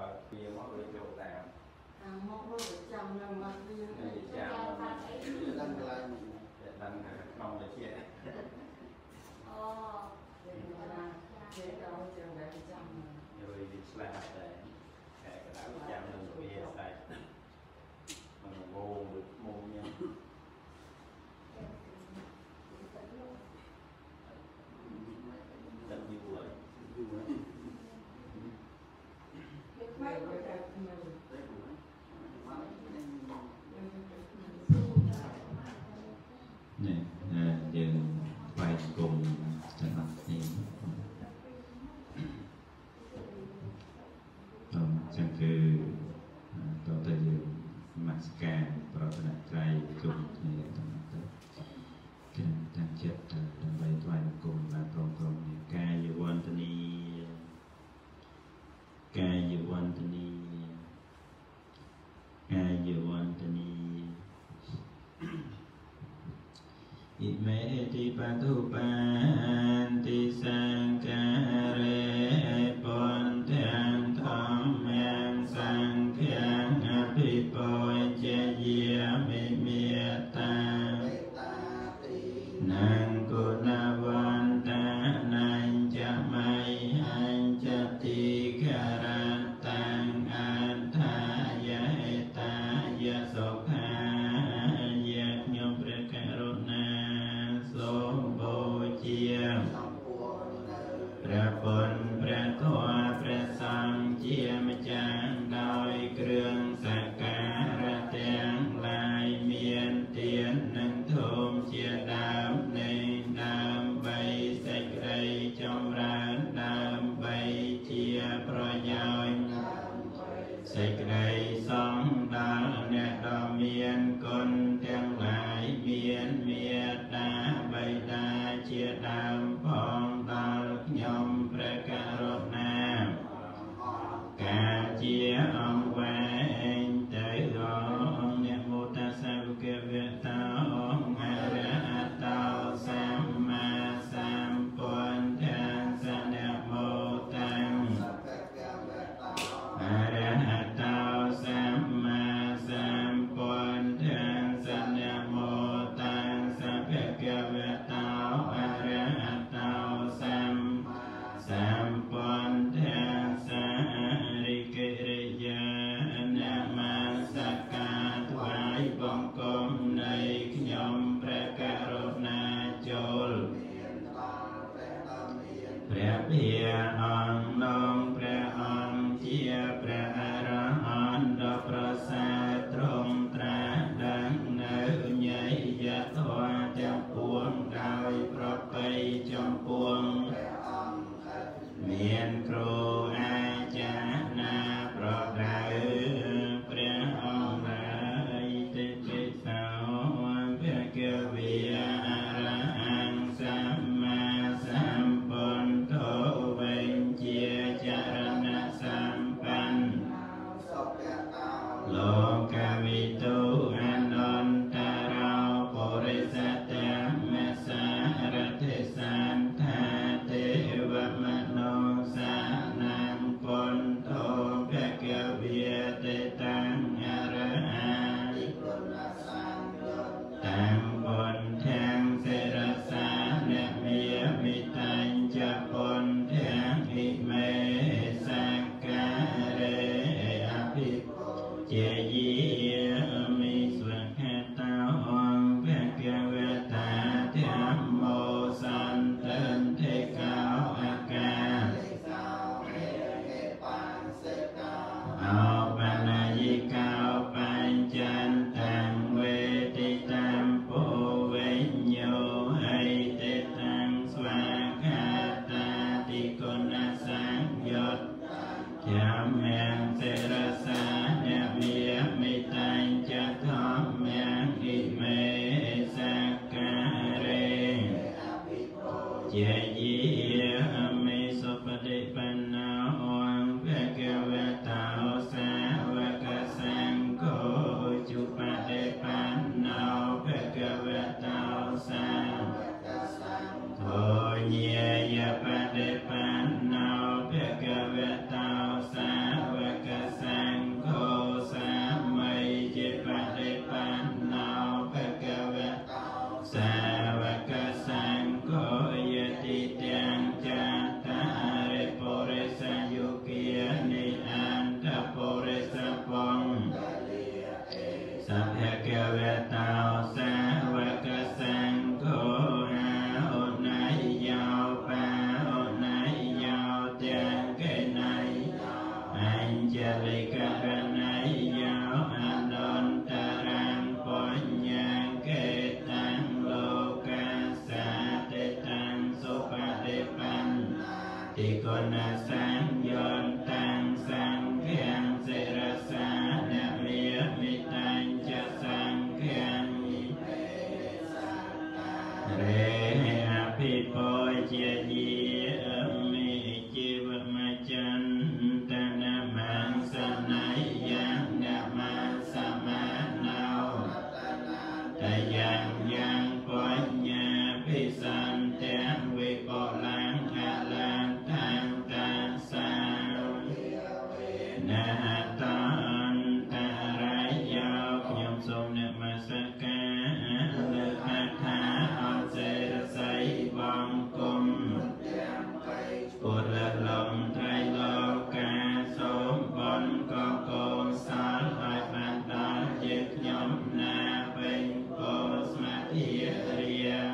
kia móc với chỗ tạm móc với chồng là mặt đi chạm đăng lại đăng không để chia chế đâu trường đại chồng rồi đi slide để cái đảo chạm lên kia đây mà vô được môn nha rất nhiều lời nè dừng quay cùng chẳng hạn thì chẳng cứ tổ tự dừng mặt ca pro thân trai cùng thì cái đang chết đang bay quay cùng là pro ca dự quan tân Ime ti patupan ti sangkare pon thang thom yang sang thiang apipoi che yia mi mieta nang kunawan ta nang jamai han jati karatang antaya etaya sokhaព្រះពុនព្រះធម៌ព្រះសង្ឃជាម្ចាស់ដោយគ្រឿងសក្ការៈទាំងឡាយមានទាននិងធម៌ជាដើមនៃដើម្បីសេចក្តីចម្រើនដើម្បីជាប្រយោជន៍សេចក្តីសង្ឃដល់អ្នកដ៏មានគុណទាំងឡាយមានមេត្តាបិតាជាដើមផងដល់ខ្ញុំព្រះករុណាការជាអង្គវែងទៅអង្គអ្នកមោតសាវកវតោអង្គអរហតោសម្មាសម្ពុទ្ធសនមោតាំងអរហតោសម្មាសម្ពុទ្ធសនមោតាំងសភគវតោអរហតោសម្ពុទ្ធសារិកិរិយានមស្ការថ្វាយបង្គំនៃខ្ញុំព្រះករុណាចូលព្រះភិយអង្គនងព្រះអង្គជាព្រះអរហន្តដ៏ប្រសើរទ្រង់ត្រាស់ដឹងនៅញយធម៌ទាំងពួងដោយប្រពៃចំពោះមានគ្រូអាចារ្យណាប្រដៅព្រះអង្គហើយទេពិសោភគវិអរហង្គសម្មាសម្ពុទ្ធោវិញជាចរណសម្បញ្ញលោកវិទូអនន្តរោពុរិសតមសារតិសន្តាទេវមនោសានាងពុទ្ធោភគវិតេតាំងអរហានិគុណសង្ឃតាំងបុណ្យទាំងសិរសាអ្នកមានមិតញ្ចពុនទាំងអិមេសក្ការេអភិជាយាមិស្វខតោអង្គភគវតាធម្មោសន្តន្តេកោអកាអបណាយិកោបញ្ចន្តាំវេទិតាំពោវិញ្ញោហិតេតាំស្វាខាតាតិគុណសង្យុតធម្មងសិរសាអ្នកមានមិតញ្ចធម្មងអិមេសក្ការេជាយាមិសុបតិបណ្ណោអង្គភគវតោសាវកសង្ឃោជុបតិបណ្ណោភគវតោសាធោញាយបតិបណ្ណោភគវតោសាវកณสังยนตังสังเขียงสิรสาเนเมียมิตังจะสังเขียงเรอภิโพเจยีมิจิวมาจันตนะมังสนัยยังนะมังสมานาแต่ยังปัญญาภิสันเตวิโกลังอาลังทังตัสสะนะตันตะรายโยขยมทรงนมัสการเลขคาเอาเจรไสบังกุมปุระลมไตรโลกาสมบันก็โกสารให้บันดาลยึดยมนาเป็นโกสมาธิเรียน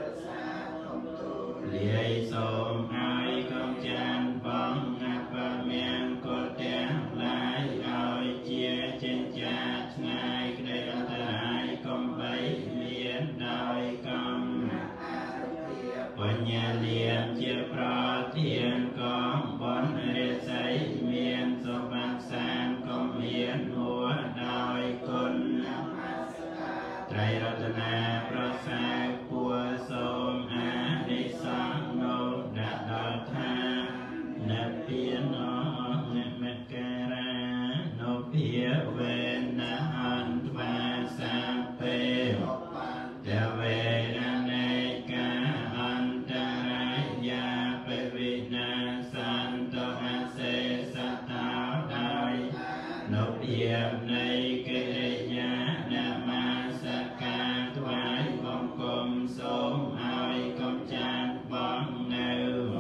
เลียสมไอ้กองจันบังอาปะเมียงกดแดงลายเอาเจียเจนจาง่ายกระเด็นอันตรายกมใบเมียนดอยกำปัญญาเลียนเจียปลอเทียนกองบนเรียใสเมียนสมบัติสารกมเมียนหัวดอยคนไตรรัตนาประสาปัวสมอาดิสังโนดาดาธานับเพียนอเนเมตการาโนเพียเวนะอันตวาสัพเพเจเวนะเนกาอันตรายาเปวินาสันโตอาเสสตาไดโนเพียในเกเรยานามาสการถวายบังคมสมเอากมจันบังเนือ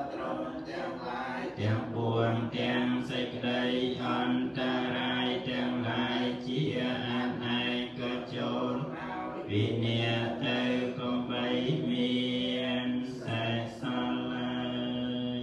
เตียงปวงเตียงใส่ใดอันตรายเตียงหลายเจียอันไหนก็โจรวิเนียเตกมใบเมียนใส่สลาย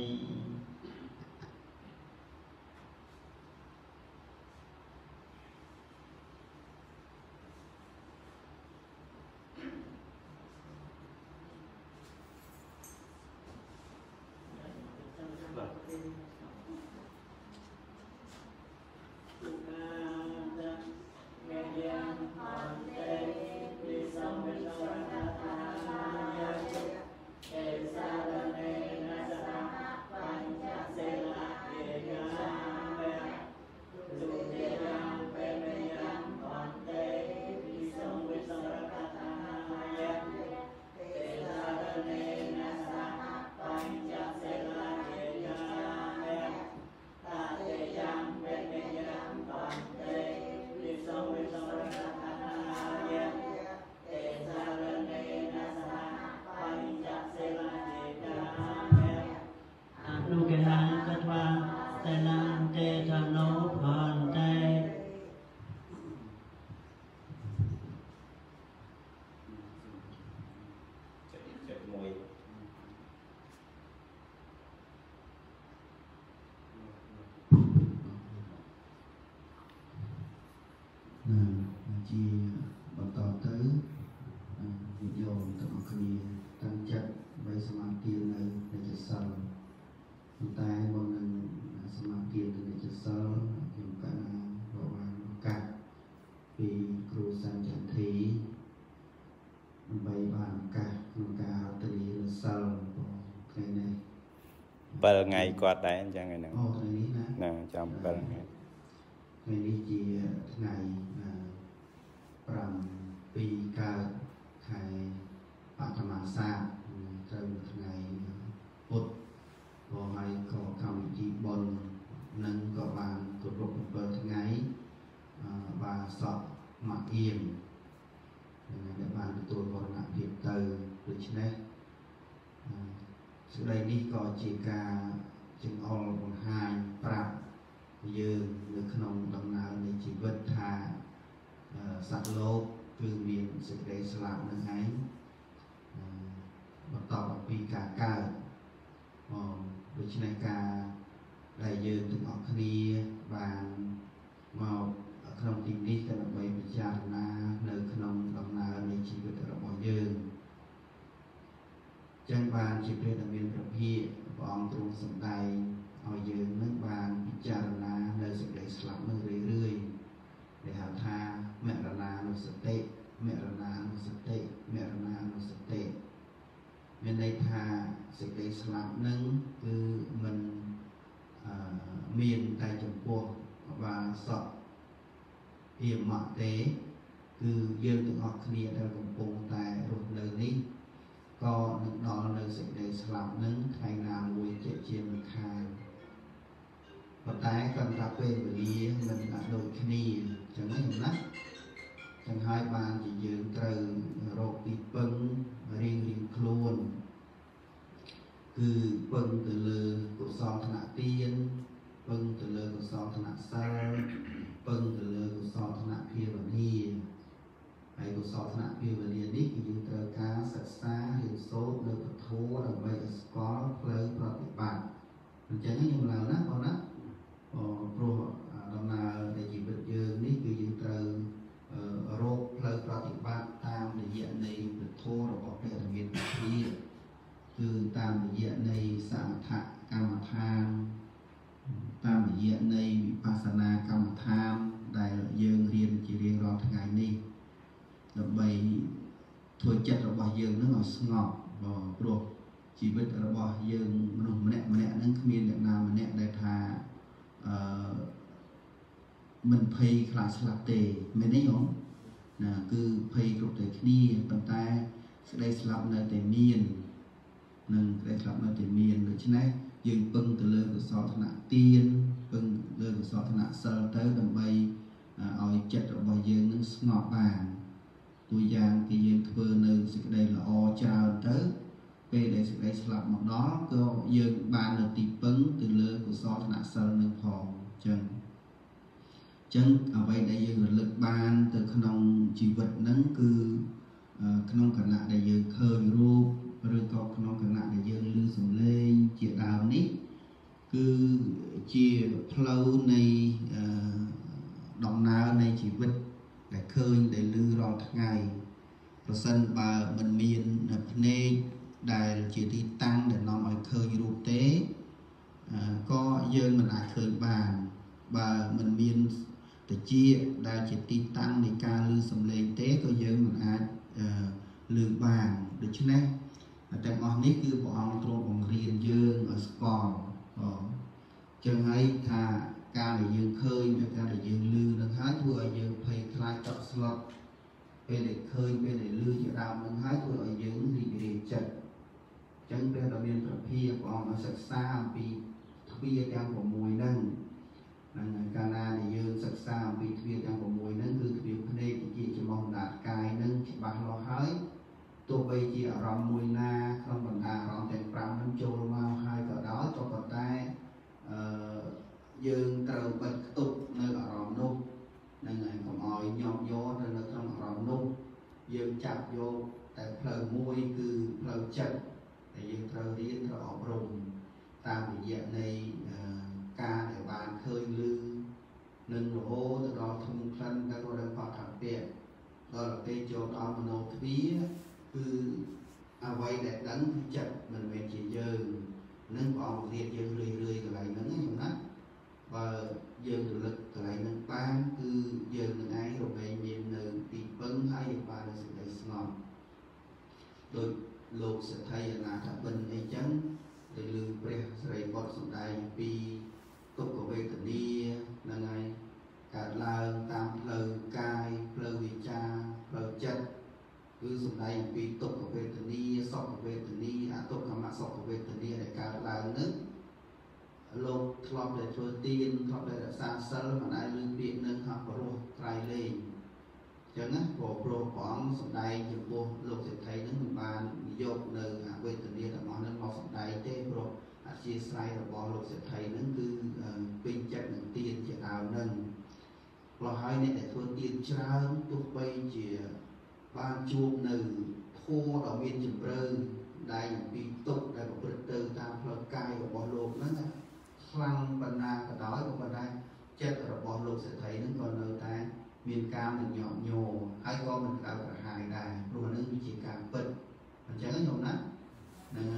ลูกหลานกัตวาแต่ลานเตธโนพรเตจะมวยជាបន្តទៅវិយោគទាំងអស់គ្នាតាំងចិត្តបីសមាធិនៅនៃសិលតែមុននឹងសមាធិនៅនៃសិលខ្ញុំកណារកបានឱកាសពីគ្រូសាចន្ទីដើម្បីបានឱកាសក្នុងការទៅរៀនសិលថ្ងៃនេះ 7ថ្ងៃគាត់ដែរអញ្ចឹងហ្នឹងថ្ងៃនេះណាចាំ7ថ្ងៃថ្ងៃនេះជាថ្ងៃ7 កើតខែបឋមសាទត្រូវថ្ងៃពុទ្ធក៏ហើយក៏កម្មវិធីបុណ្យនឹងក៏បានគោរព7ថ្ងៃបានសក់មកអៀមដែលបានទទួលបរណភាពទៅដូច្នេះសេចក្តីនេះក៏ជាការចង្អុលបង្ហាញប្រាប់យើងនៅក្នុងដំណើរនៃជីវិតថាសត្វលោកគឺមានសេចក្តីស្លាប់នឹងឯងបន្តពីការកើតដូច្នេះការដែលយើងទាំងអស់គ្នាបានមកក្នុងទីនេះក៏ដើម្បីពិចារណានៅក្នុងដំណើរនៃជីវិតរបស់យើងចឹងចឹងបានជាព្រះដែលមានព្រះភិក្ខព្រះអង្គទ្រង់សម្ដែងឲ្យយើងនឹងបានពិចារណានៅសេចក្តីស្លាប់នឹងរឿយៗដែលហៅថាមរណានុសតិមរណានុសតិមរណានុសតិមានន័យថាសេចក្តីស្លាប់នឹងគឺមិនមានតែចំពោះបាសកភិមៈទេគឺយើងទាំងអស់គ្នាដែលកំពុងតែរស់នៅនេះក៏នឹងដល់នៅសេចក្តីស្លាប់នឹងថ្ងៃណាមួយជាមិនខានប៉ុន្តែក៏ថាពេលវេលាមិនដូចគ្នាចឹងណាចឹងហើយបានជាយើងត្រូវរកទីពឹងរៀងខ្លួនគឺពឹងទៅលើកុសលធនទានពឹងទៅលើកុសលធនសិលពឹងទៅលើកុសលធនភាវនាហើយកុសលធនភាវនានេះគឺយើងត្រូវការសិក្សារៀនសូត្រនៅពធដើម្បីឲ្យស្គាល់ផ្លូវប្រតិបត្តិអញ្ចឹងខ្ញុំឡើងណាបងណាព្រោះដំណើរនៃជីវិតយើងនេះគឺយើងត្រូវរកផ្លូវប្រតិបត្តិតាមរយៈនៃពធរបស់ព្រះរាមាភិក្ខុគឺតាមរយៈនៃសមថកម្មដ្ឋានតាមរយៈនៃវិបស្សនាកម្មដ្ឋានដែលយើងរៀនជារៀងរាល់ថ្ងៃនេះដើម្បីធ្វើចិត្តរបស់យើងនឹងឲ្យស្ងប់ព្រោះជីវិតរបស់យើងមនុស្សម្នាក់នឹងគ្មានអ្នកណាម្នាក់ដែលថាមិនភ័យខ្លាចស្លាប់ទេមែនទេញោមណាគឺភ័យគ្រប់តែគ្នាប៉ុន្តែសេចក្តីស្លាប់នៅតែមាននឹងសេចក្តីស្លាប់នៅតែមានដូច្នេះយើងពឹងទៅលើកុសលធនទានពឹងលើកុសលធនសិលទៅដើម្បីឲ្យចិត្តរបស់យើងនឹងស្ងប់បានតួយ៉ាងគឺយើងធ្វើនៅសេចក្តីល្អច្រើនទៅពេលដែលសេចក្តីស្លាប់មកដល់ក៏យើងបាននៅទីពឹងទៅលើកុសលធនសិលនឹងផងចឹងអ្វីដែលយើងរលឹកបានទៅក្នុងជីវិតហ្នឹងគឺក្នុងគណៈដែលយើងឃើញរូបឬក៏ក្នុងគណៈដែលយើងឮសំឡេងជាដើមនេះគឺជាផ្លូវនៃដំណើរនៃជីវិតដែលឃើញដែលឮរាល់ថ្ងៃប្រសិនបើមិនមានភ្នែកដែលជាទីតាំងដែលនាំឲ្យឃើញរូបទេក៏យើងមិនអាចឃើញបានបើមិនមានតិចដែលជាទីតាំងនៃការឮសំឡេងទេក៏យើងមិនអាចឮបានដូច្នេះទាំងអស់នេះគឺព្រះអង្គទ្រង់បង្រៀនយើងឲ្យស្គាល់ចឹងហើយថាការដែលយើងឃើញនិងការដែលយើងឮនឹងហើយធ្វើឲ្យយើងភ័យខ្លាចតក់ស្លុតពេលដែលឃើញពេលដែលឮជាដើមនឹងហើយធ្វើឲ្យយើងរីករាយចិត្តចឹងព្រះដ៏មានព្រះភិក្ខុព្រះអង្គបានសិក្សាអំពីទ្វារទាំង6ហ្នឹងកាលណាដែលយើងសិក្សាអំពីទ្វារទាំង6ហ្នឹងគឺទ្វារភ្នែកជាចំហបណ្ដាកាយហ្នឹងច្បាស់លាស់ហើយទោះបីជាអារម្មណ៍មួយណាក្នុងបណ្ដាអារម្មណ៍ទាំង5ហ្នឹងចូលមកហើយក៏ដោយក៏ប៉ុន្តែយើងត្រូវបិទគប់នៅអារម្មណ៍នោះហ្នឹងហើយកុំឲ្យញាប់យកនៅក្នុងអារម្មណ៍នោះយើងចាប់យកតែផ្លូវមួយគឺផ្លូវចិត្តដែលយើងត្រូវរៀនត្រូវអប់រំតាមរយៈនៃការដែលបានឃើញឮនឹងរហូតទៅដល់ធំក្លិនទៅដល់បឋមពៈដល់ពេលចូលដល់មโนទ្វារគឺអ្វីដែលដឹងគឺចិត្តមិនមែនជាយើងនឹងព្រះអង្គរៀបយើងរឿយកន្លែងហ្នឹងណាខ្ញុំណាបើយើងរលឹកកន្លែងហ្នឹងបានគឺយើងនឹងឯងរមែងមាននៅទីពឹងហើយយើងបាននៅសេចក្តីស្ងប់ដោយលោកសទ្ធិអនាថបិណ្ឌអីចឹងដែលលើព្រះសិរីបុត្រសម្ដែងពីទុក្ខវេទនាហ្នឹងហើយកើតឡើងតាមផ្លូវកាយផ្លូវវិជ្ជាផ្លូវចិត្តគឺសម្ដែងពីទុក្ខវេទនាសុខវេទនាអទុក្ខមសុខវេទនាដែលកើតឡើងនឹងលោកធ្លាប់តែធ្វើទានធ្លាប់តែរក្សាសិលមិនដែលលើពាក្យនឹងហបរោះត្រៃលែងអញ្ចឹងណាព្រោះព្រះអង្គសម្ដែងចំពោះលោកសេដ្ឋីនឹងមិនបានយកនៅអវេទនារបស់នឹងមកសម្ដែងទេព្រោះអធិស្ស្រ័យរបស់លោកសេដ្ឋីនឹងគឺពេញចិត្តនឹងទានជាដើមនឹងព្រោះហើយអ្នកដែលធ្វើទានច្រើនទោះបីជាបានជួបនៅធម៌ដ៏មានជម្រៅដែលអំពីទុក្ខដែលប្រព្រឹត្តទៅតាមផ្លូវកាយរបស់លោកហ្នឹងខ្លាំងបណ្ណាក៏ដោយក៏ប៉ុន្តែចិត្តរបស់លោកសេដ្ឋីហ្នឹងក៏នៅតែមានការនឹងញាប់ញ័រហើយក៏មិនក្តៅក្រហាយដែរព្រោះហ្នឹងវាជាការពិតអញ្ចឹងខ្ញុំណាហ្នឹង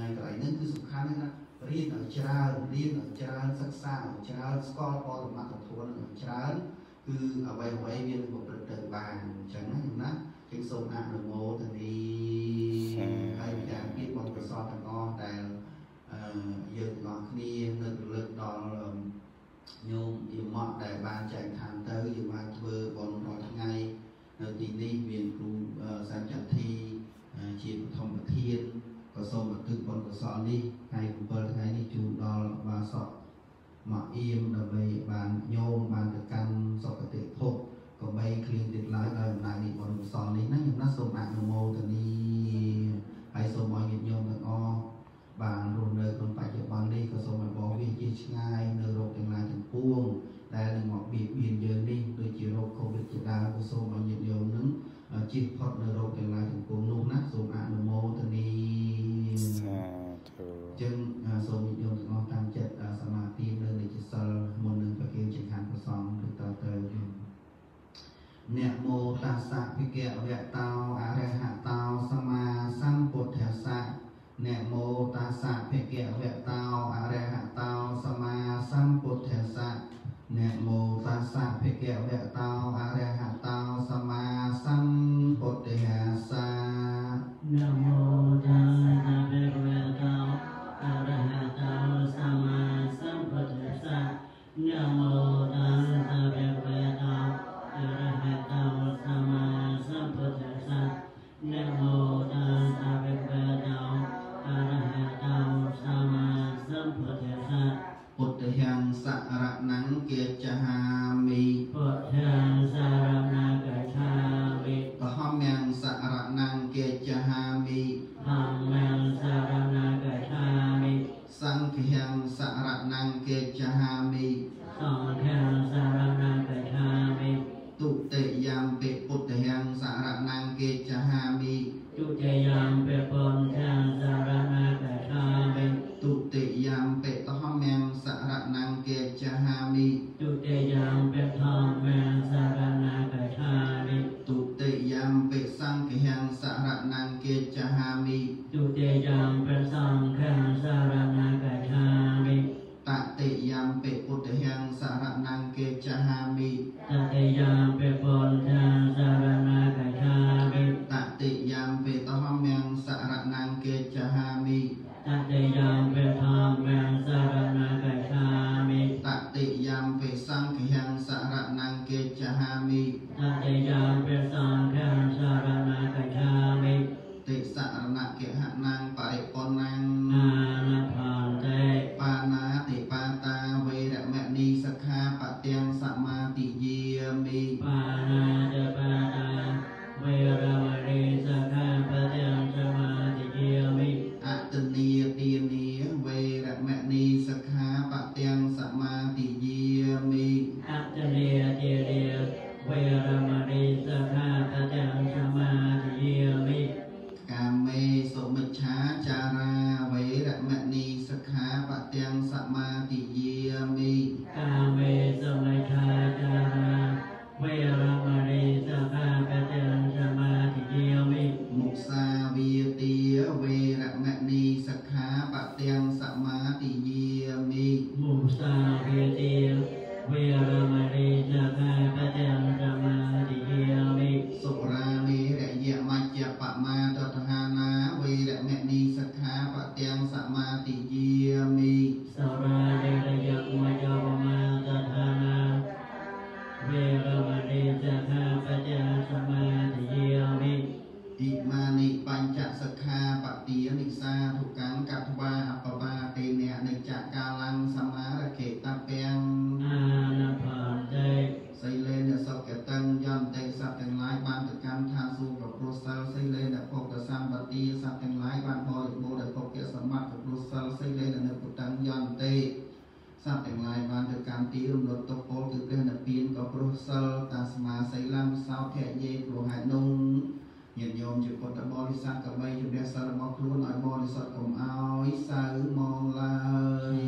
ខាន់ណារៀនឲ្យច្រើនសិក្សាឲ្យច្រើនស្គាល់បរមត្ថធម៌ឲ្យច្រើនគឺអ្វីៗវានឹងប្រព្រឹត្តទៅបានអញ្ចឹងណាខ្ញុំណាចឹងសូមអនុមោទនីហើយយ៉ាងទៀតបងប្រសពទាំងអស់ដែលយើងទាំងអស់គ្នានៅរលឹកដល់ញោមយមក់ដែលបានចែកឋានទៅយើងបានធ្វើបុណ្យរាល់ថ្ងៃនៅទីនេះមានគ្រូសញ្ញទ្ធីជាបឋមប្រធានក៏សូមឧទ្ទិសបុណ្យកុសលនេះថ្ងៃ7ថ្ងៃនេះជូនដល់បាសកមកអៀមដើម្បីបានញោមបានទៅកាន់សុគតិភពក៏បីគ្លៀងទៀតឡើយដោយអំណាចនៃបុណ្យកុសលនេះណាខ្ញុំណាសូមអនុមោទនីហើយសូមឲ្យញាតិញោមទាំងអស់បានរស់នៅក្នុងបច្ចុប្បន្ននេះក៏សូមឲ្យបងវាជាឆ្ងាយនៅរោគទាំងឡាយទាំងពួងដែលនឹងមកបៀតបៀនយើងនេះដូចជារោគកូវីដជាដើមក៏សូមឲ្យញាតិញោមនឹងជៀសផុតនៅរោគទាំងឡាយទាំងពួងនោះណាសូមអនុមោទនីសាធុចឹងសូមញាតិញោមទាំងអស់តាមចិត្តសមាធិនៅនិច្ចសិលមុននឹងប្រគេនចង្ហាន់ព្រះសង្ឃដូចតទៅអ្នកមោតាសៈភិក្ខវៈតោអរហតោសម្មាសម្ពុទ្ធស្សៈអ្នកមោតាសៈភិក្ខវៈតោអរហតោសម្មាសម្ពុទ្ធស្សៈអ្នកមោតាសៈភិក្ខវៈតោអរហតោសម្មាសម្ពុទ្ធស្សៈអ្នកមោតាសៈភិក្ខវៈតោអរហតោសម្មាសម្ពុទ្ធស្សៈអ្នកមោតាសៈភិក្ខវៈតោអរហតោសម្មាសម្ពុទ្ធស្សៈអ្នកមោតាសៈភិក្ខវៈតោអរហតោសម្មាសម្ពុទ្ធស្សៈពុទ្ធយ៉ាងសរណង្គាចហាមិពុទ្ធយ៉ាងសរណង្គាចហាមិធម្មយ៉ាងសរណង្គាចហាមិធម្មយ៉ាងសរណង្គាចហាមិសង្ឃយ៉ាងសរណង្គាចហាមិសង្ឃយ៉ាងសរណង្គាចហាមិទុតិយំពិពុទ្ធយ៉ាងសរណង្គាចហាមិទុតិយំពិពុទ្ធយ៉ាងសរណង្គាចហាមិទុតិយំពិធម្មយ៉ាងសរណង្គាចហាមិទុតិយំពិធម្មយ៉ាងសរណង្គាចហាមិទុតិយំពិសង្ឃយ៉ាងសរណង្គាចហាមិទុតិយំពិសង្ឃយ៉ាងសរណង្គាចហាមិតតិយំពិពុទ្ធយ៉ាងសរណង្គាចហាមិតតិយំពិពុទ្ធយ៉ាងសរណង្គាចហាមិតតិយំពិធម្មយ៉ាងសរណង្គាចហាមិតតិយំពិធម្មយ៉ាងសរណង្គាចហាមិតតិយំពិសង្ឃយ៉ាងសរណង្គាចហាមិតតិយំពិសង្ឃយ៉ាងសរណង្គាចហាមិតិសរណកិហណังបរិបុណังអានផន្តេបាណាតិបាតាវេរមណីសិក្ខាបទាំងសមាទិយាមិបាណាតិបាតាវេរមណីសិក្ខាបទាំងសមាទិយាមិអតនីទានីវេរមណីសិក្ខាបទាំងសមាទិយាមិអតនីទានីវេរមណីសិក្ខាបទាំងសមាទិយាមិកាមេសុមិច្ឆាចារាវេរមណីសិក្ខាបទាំងសមាទិយាមិកាមេសុមិច្ឆាចារាវេរមណីសិក្ខាបទាំងសមាទិយាមិមុសាវាទាវេរមណីសិក្ខាបទាំងសមាទិយាមិមុសាវាទាវេរមណីសិក្ខាបទាំងសមាទិយាមិសុរាមេរយមជ្ជបមាទដ្ឋានាវេរមណីសិក្ខាបទាំងសមាទិយាមិសុរាមេរយមជ្ជបមាទដ្ឋានាវេរមណីសិក្ខាបទាំងសមាទិយាមិអ៊ីមានិបញ្ចសិក្ខាបទានិសាធុកੰកត្វាអបបាតេនៈនិច្ចកាលੰសមារខេតពាំងអានផន្តេសីលេនសុគតੰយន្តេសត្វទាំងឡាយបានទៅកម្មឋានសួគ៌ប្រព្រោះសិលសីលេនភោគសម្បត្តិសត្វទាំងឡាយបានបរិបូរដោយភោគសម្បត្តិប្រព្រោះសិលសីលេននិពុតੰយន្តេសត្វទាំងឡាយបានទៅកម្មទីរំលត់ទុកពលគឺព្រះនិព្វានក៏ព្រោះសិលតាស្មាសីលំសោភយេព្រោះហេតុនោះញាតិញោមជាពុទ្ធបរិស័ទក៏បីជំនះសិលរបស់ខ្លួនឲ្យបរិសុទ្ធកុំឲ្យសៅមកឡើយ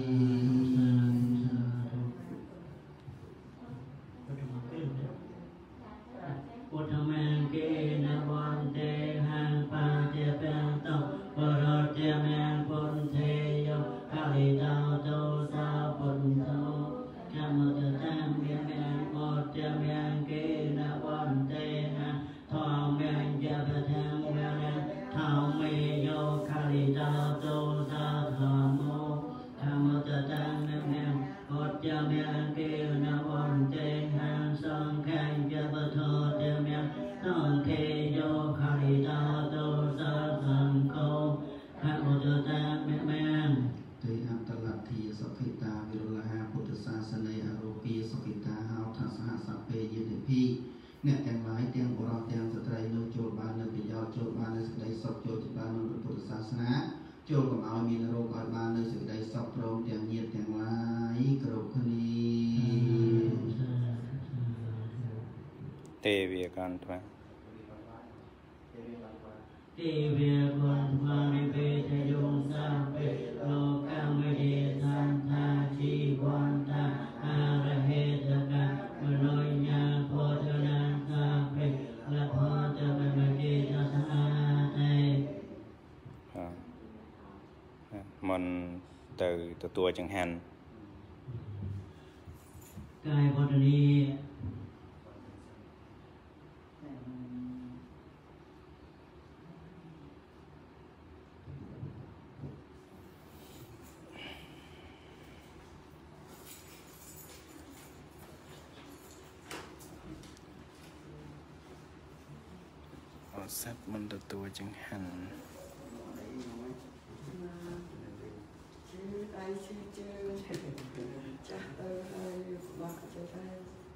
ពុទ្ធមេកេនវន្ទេហាងបាជាពេងតបរតេមេពុទ្ធេយបลิตาโตสาปุณโตธรรมะตังเมียงโมเตเมียงเกณวันเตนะทองเมียงจะประทังเมียงทองเมโยคาลิตาโตสาธรรมโมธรรมะตังเมียงโมเตเมียงเกณวันเตนะสังฆังจะประทอเตเมียงสังเคโยคาลิตาโตสาสังโฆธรรมะตังเมียง Tây An Tà Lạc Thị Sọ Khị Tà Vì Rô La Ha Phật Sa Sa Nây A Rô Pi Sọ Khị Tà Hào Thà Sa Hạ Sa Pê Yên Thị Phi Nè Tèng Lái Tèng Bồ Rò Tèng Sa Trai Nô Chôl Ba Nâng Bị Giao Chôl Ba Nâng Sực Đầy Sọc Chôl Chôl Ba Nâng Phật Sa Sa Ná Chôl Cầm Áo Miên Rô Gọi Ba Nâng Sực Đầy Sọc Rôm Tèng Nhiệt Tèng Lái Cửu Khân Ni Tê Vịa Con Thoa Tê Vịa Con Thoa Ni Bê Thê Dung Sa Bê Lô Cam Mê Đề Tham Tha Chi Quan Ta A Ra Hê Thơ Ca Mê Nội Nha Phô Thơ Na Sa Bê Lạc Phô Thơ Bê Mê Đề Thơ Sa Tê Môn từ tua chẳng hạn Cái Phô Thơ Ni sắp mình từ tua chẳng hạn Ai chứ chứ chắc ơi bác cho tay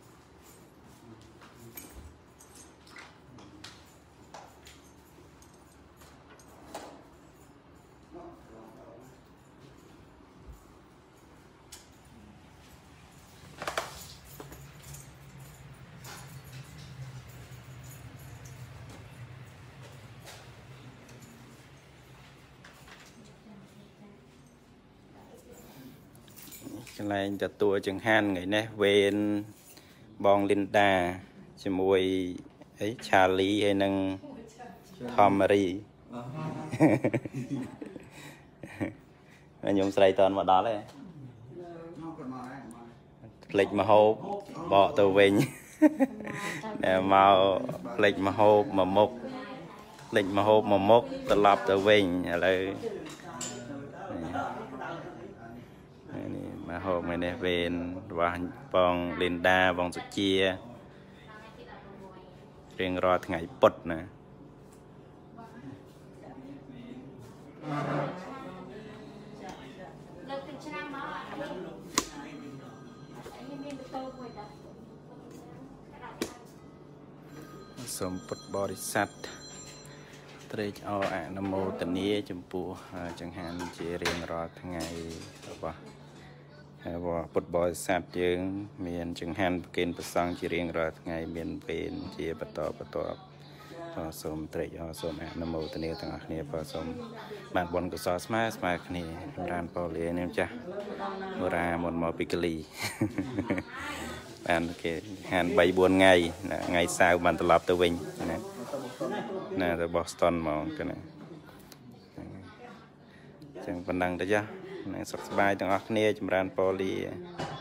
cái này từ tua chẳng hạn người này về bong Linda chỉ mùi ấy Charlie hay nâng Tommy nhung sợi toàn vào đó đấy lịch mà hộp bỏ tàu vinh màu lịch mà hộp mà mục lịch mà hộp mà mục tàu lọc tàu vinh là mà hộp này nè về và bong Linda bong sụt chia riêng rồi ngày bật nè sớm bật bò đi sạch đây cho Nam Mô Tịnh Nghĩa chấm pu chẳng hạn chỉ riêng rồi ngày và bật bò sạch dương miền chẳng hạn kênh bật sang chỉ riêng rồi ngày miền bên chỉ bật tọp sớm đây cho sớm Nam Mô Tịnh Nghĩa thằng này và sớm bạn bọn của sót smart này ran bao liền em cha mua ra một màu pickly bạn cái hàng 3-4 ngày ngày sau bạn tập từ Vinh nè từ Boston mà cái này chẳng phần năng đấy chứ này sắp bài từng ác nè chấm ran poly